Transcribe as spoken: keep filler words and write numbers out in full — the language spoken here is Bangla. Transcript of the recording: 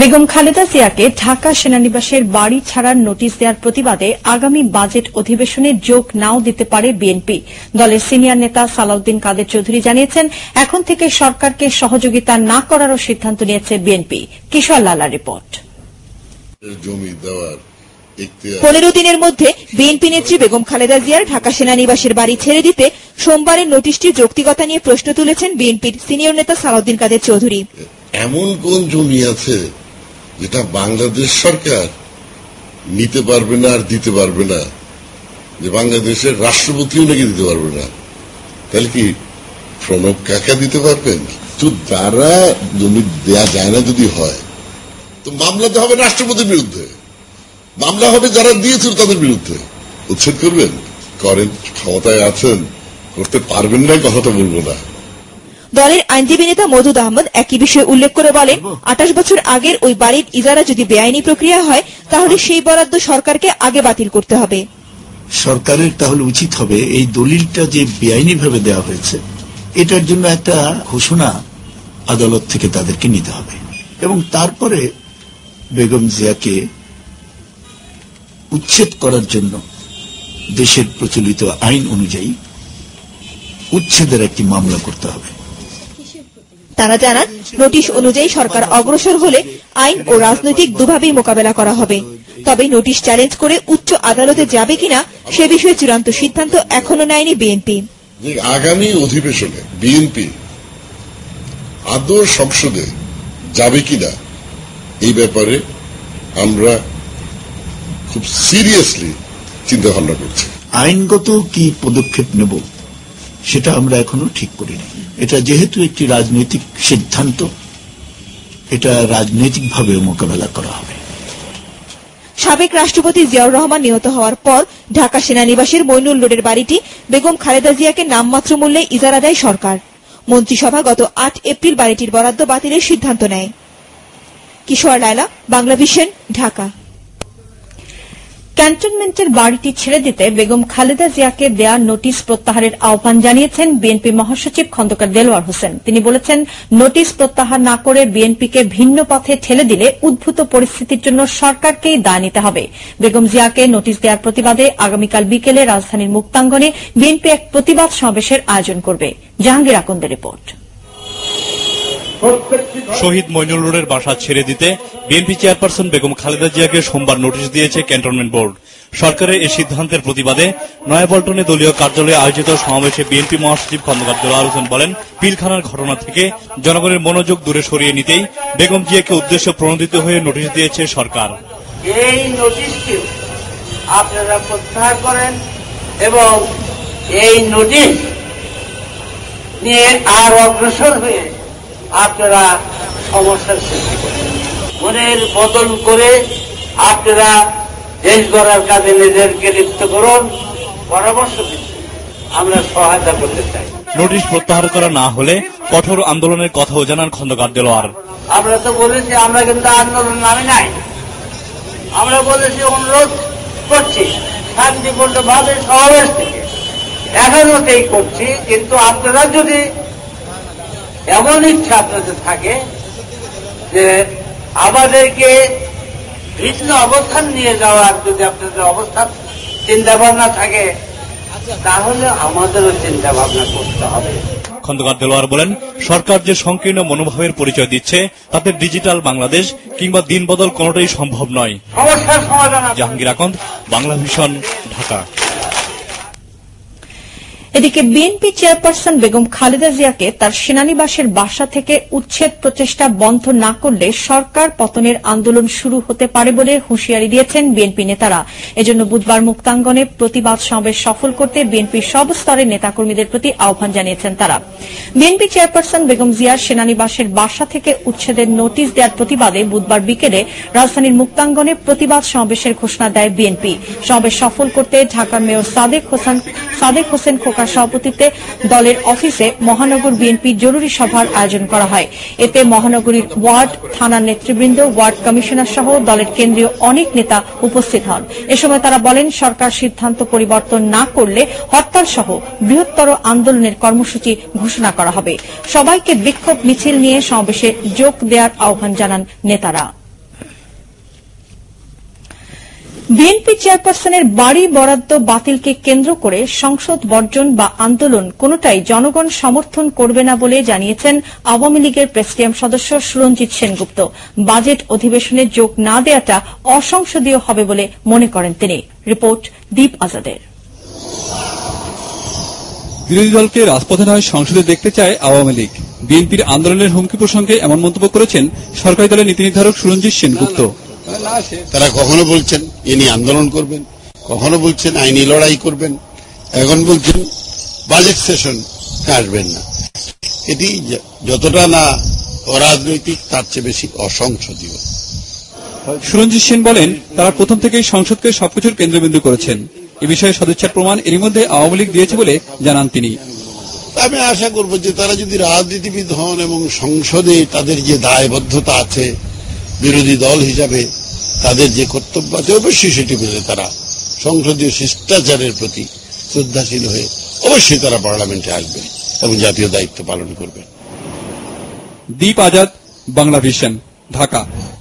বেগম খালেদা জিয়াকে ঢাকা সেনানিবাসের বাড়ি ছাড়ার নোটিশ দেওয়ার প্রতিবাদে আগামী বাজেট অধিবেশনে যোগ নাও দিতে পারে বিএনপি। দলের সিনিয়র নেতা সালাউদ্দিন কাদের চৌধুরী জানিয়েছেন, এখন থেকে সরকারকে সহযোগিতা না করারও সিদ্ধান্ত নিয়েছে বিএনপি। কিশোর লালার রিপোর্ট। পনেরো দিনের মধ্যে বিএনপি নেত্রী বেগম খালেদা জিয়ার ঢাকা সেনানিবাসের বাড়ি ছেড়ে দিতে সোমবারের নোটিশটির যৌক্তিকতা নিয়ে প্রশ্ন তুলেছেন বিএনপির সিনিয়র নেতা সালাউদ্দিন কাদের চৌধুরী। এমন কোন জমি আছে যেটা বাংলাদেশ সরকার নিতে পারবে না আর দিতে পারবে না, যে বাংলাদেশের রাষ্ট্রপতিও নাকি দিতে পারবে না? তাহলে কি প্রণব কাকা দিতে পারবেন? তো যারা জমি দেয়া যায় না যদি হয়, তো মামলা তো হবে রাষ্ট্রপতির বিরুদ্ধে, মামলা হবে যারা দিয়েছিল তাদের বিরুদ্ধে। উচ্ছেদ করবেন, করেন, ক্ষমতায় আছেন, করতে পারবেন না কথাটা বলবো না। দলের আইনজীবী নেতা মওদুদ আহমদ একই বিষয় উল্লেখ করে বলেন, আঠাশ বছর আগের ওই বাড়ির ইজারা যদি বেআইনি প্রক্রিয়া হয়, তাহলে সেই বরাদ্দ সরকারকে আগে বাতিল করতে হবে। সরকারের তাহলে উচিত হবে এই দলিলটা যে বেআইনি ভাবে দেওয়া হয়েছে, এটার জন্য একটা ঘোষণা আদালত থেকে তাদেরকে নিতে হবে এবং তারপরে বেগম জিয়াকে উচ্ছেদ করার জন্য দেশের প্রচলিত আইন অনুযায়ী উচ্ছেদের একটি মামলা করতে হবে। তারা জানান, নোটিশ অনুযায়ী সরকার অগ্রসর হলে আইন ও রাজনৈতিক দুভাবেই মোকাবেলা করা হবে। তবে নোটিশ চ্যালেঞ্জ করে উচ্চ আদালতে যাবে কিনা সে বিষয়ে চূড়ান্ত সিদ্ধান্ত এখনো নেয়নি বিএনপি। আগামী অধিবেশনে বিএনপি আদৌ সংসদে যাবে কিনা এই ব্যাপারে আমরা খুব সিরিয়াসলি চিন্তা ভাবনা করছি। আইনগত কি পদক্ষেপ নেব সেটা আমরা এখনো ঠিক করিনি। এটা যেহেতু একটি রাজনৈতিক সিদ্ধান্ত, এটা রাজনৈতিকভাবে মোকাবেলা করা হবে। সাবেক রাষ্ট্রপতি জিয়াউর রহমান নিহত হওয়ার পর ঢাকা সেনানিবাসের মইনুল রোডের বাড়িটি বেগম খালেদা জিয়াকে নামমাত্র মূল্যে ইজারা দেয় সরকার। মন্ত্রিসভা গত আট এপ্রিল বাড়িটির বরাদ্দ বাতিলের সিদ্ধান্ত নেয়। কিশোর লায়লা, বাংলা ভিশন, ঢাকা। ক্যান্টনমেন্টের বাড়িটি ছেড়ে দিতে বেগম খালেদা জিয়াকে দেয়া নোটিশ প্রত্যাহারের আহ্বান জানিয়েছেন বিএনপি মহাসচিব খন্দকার দেলোয়ার হোসেন। তিনি বলেছেন, নোটিশ প্রত্যাহার না করে বিএনপিকে ভিন্ন পথে ঠেলে দিলে উদ্ভূত পরিস্থিতির জন্য সরকারকেই দায় নিতে হবে। বেগম জিয়াকে নোটিশ দেওয়ার প্রতিবাদে আগামীকাল বিকেলে রাজধানীর মুক্তাঙ্গনে বিএনপি এক প্রতিবাদ সমাবেশের আয়োজন করবে। জাহাঙ্গীর আকন্দের রিপোর্ট। শহীদ মইনুল রোডের বাসা ছেড়ে দিতে বিএনপি চেয়ারপারসন বেগম খালেদা জিয়াকে সোমবার নোটিশ দিয়েছে ক্যান্টনমেন্ট বোর্ড। সরকারের এই সিদ্ধান্তের প্রতিবাদে নয়াপল্টনে দলীয় কার্যালয়ে আয়োজিত সমাবেশে বিএনপি মহাসচিব খন্দকার দেলোয়ার হোসেন বলেন, পিলখানার ঘটনা থেকে জনগণের মনোযোগ দূরে সরিয়ে নিতেই বেগম জিয়াকে উদ্দেশ্য প্রণোদিত হয়ে নোটিশ দিয়েছে সরকার। এই নোটিশটি আপনারা প্রত্যাহার করেন এবং এই নোটিশ নিয়ে আর অগ্রসর হয়ে আপনারা সমস্যার সৃষ্টি করেন, মনের বদল করে আপনারা দেশ গড়ার কাজে নিজেদেরকে লিপ্ত করুন। পরামর্শ দিচ্ছি, আমরা সহায়তা করতে চাই। নোটিশ প্রত্যাহার করা না হলে কঠোর আন্দোলনের কথাও জানান খন্দকার দেলোয়ার। আমরা তো বলেছি, আমরা কিন্তু আন্দোলন নামে নাই, আমরা বলেছি অনুরোধ করছি শান্তিপূর্ণভাবে সমাবেশ থেকে, এখনো সেই করছি। কিন্তু আপনারা যদি এমন ইচ্ছা আপনাদের থাকে যে আমাদেরকে ভিন্ন অবস্থান নিয়ে যাওয়ার, যদি আপনাদের অবস্থান চিন্তা ভাবনা থাকে, তাহলে আমাদেরও চিন্তা ভাবনা করতে হবে। খন্দকার দেলোয়ার বলেন, সরকার যে সংকীর্ণ মনোভাবের পরিচয় দিচ্ছে তাতে ডিজিটাল বাংলাদেশ কিংবা দিন বদল কোনটাই সম্ভব নয়। সমস্যার সমাধান। জাহাঙ্গীর আকন্দ, বাংলা ভিশন, ঢাকা। এদিকে বিএনপি চেয়ারপারসন বেগম খালেদা জিয়াকে তার সেনানিবাসের বাসা থেকে উচ্ছেদ প্রচেষ্টা বন্ধ না করলে সরকার পতনের আন্দোলন শুরু হতে পারে বলে হুঁশিয়ারি দিয়েছেন বিএনপি নেতারা। এজন্য বুধবার মুক্তাঙ্গনে প্রতিবাদ সমাবেশ সফল করতে বিএনপির সব স্তরের নেতাকর্মীদের প্রতি আহ্বান জানিয়েছেন তারা। বিএনপি চেয়ারপারসন বেগম জিয়ার সেনানিবাসের বাসা থেকে উচ্ছেদের নোটিশ দেওয়ার প্রতিবাদে বুধবার বিকেলে রাজধানীর মুক্তাঙ্গনে প্রতিবাদ সমাবেশের ঘোষণা দেয় বিএনপি। সমাবেশ সফল করতে ঢাকার মেয়র সাদেক হোসেন সাদেক হোসেন খোকার সভাপতিত্বে দলের অফিসে মহানগর বিএনপি জরুরি সভার আয়োজন করা হয়। এতে মহানগরীর ওয়ার্ড, থানার নেতৃবৃন্দ, ওয়ার্ড কমিশনার সহ দলের কেন্দ্রীয় অনেক নেতা উপস্থিত হন। এ সময় তারা বলেন, সরকার সিদ্ধান্ত পরিবর্তন না করলে হরতাল সহ বৃহত্তর আন্দোলনের কর্মসূচি ঘোষণা করা হবে। সবাইকে বিক্ষোভ মিছিল নিয়ে সমাবেশে যোগ দেওয়ার আহ্বান জানান নেতারা। বিএনপি চেয়ারপারসনের বাড়ি বরাদ্দ বাতিলকে কেন্দ্র করে সংসদ বর্জন বা আন্দোলন কোনটাই জনগণ সমর্থন করবে না বলে জানিয়েছেন আওয়ামী লীগের প্রেসিডিয়াম সদস্য সুরঞ্জিত সেনগুপ্ত। বাজেট অধিবেশনে যোগ না দেওয়াটা অসংসদীয় হবে বলে মনে করেন তিনি। রিপোর্ট দীপ আজাদের। বিরোধী দলকে রাজপথে নয় সংসদে দেখতে চায় আওয়ামী লীগ। বিএনপির আন্দোলনের হুমকি প্রসঙ্গে এমন মন্তব্য করেছেন সরকারি দলের নীতি নির্ধারক সুরঞ্জিত সেনগুপ্ত। তারা কখনো বলছেন এ নিয়ে আন্দোলন করবেন, কখনো বলছেন আইনি লড়াই করবেন, এখন বলছেন বাজেট সেশন আসবেন না। এটি যতটা না অরাজনৈতিক তার চেয়ে বেশি অসংসদীয়। সুরঞ্জিত সেন বলেন, তারা প্রথম থেকেই সংসদকে সবকিছুর কেন্দ্রবিন্দু করেছেন। এ বিষয়ে সদিচ্ছার প্রমাণ এরই মধ্যে আওয়ামী লীগ দিয়েছে বলে জানান তিনি। আমি আশা করব যে তারা যদি রাজনীতিবিদ হন এবং সংসদে তাদের যে দায়বদ্ধতা আছে, বিরোধী দল হিসাবে তাদের যে কর্তব্য আছে, অবশ্যই সেটি মেনে তারা সংসদীয় শিষ্টাচারের প্রতি শ্রদ্ধাশীল হয়ে অবশ্যই তারা পার্লামেন্টে আসবে এবং জাতীয় দায়িত্ব পালন করবে। দীপ আজাদ, বাংলা ভিশন, ঢাকা।